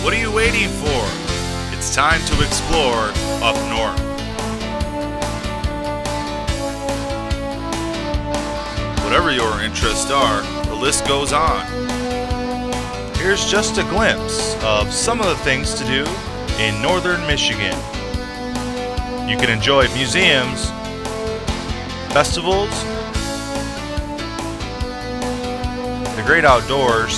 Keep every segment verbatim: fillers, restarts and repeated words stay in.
What are you waiting for? It's time to explore up north. Whatever your interests are, the list goes on. Here's just a glimpse of some of the things to do in northern Michigan. You can enjoy museums, festivals, the great outdoors,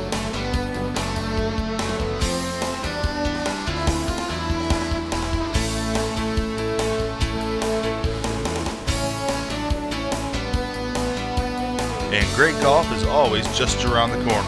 and great golf is always just around the corner.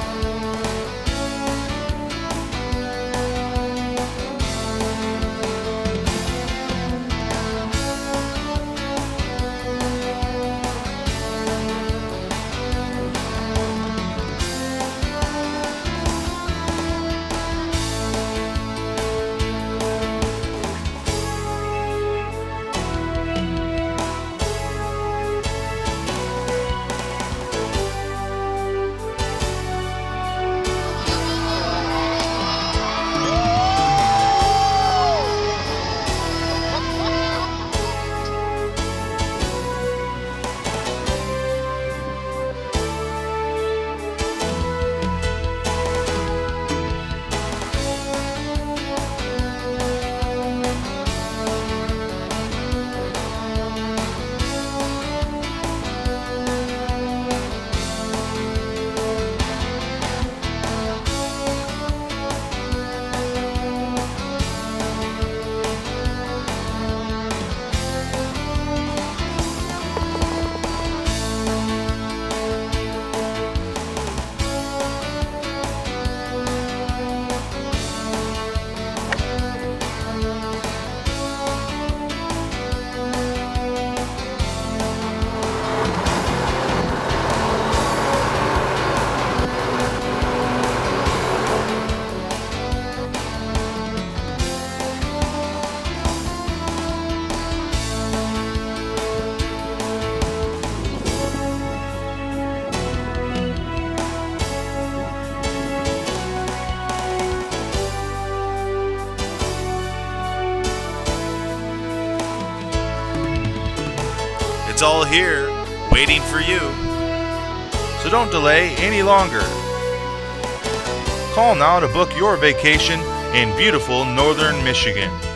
It's all here, waiting for you. So don't delay any longer. Call now to book your vacation in beautiful northern Michigan.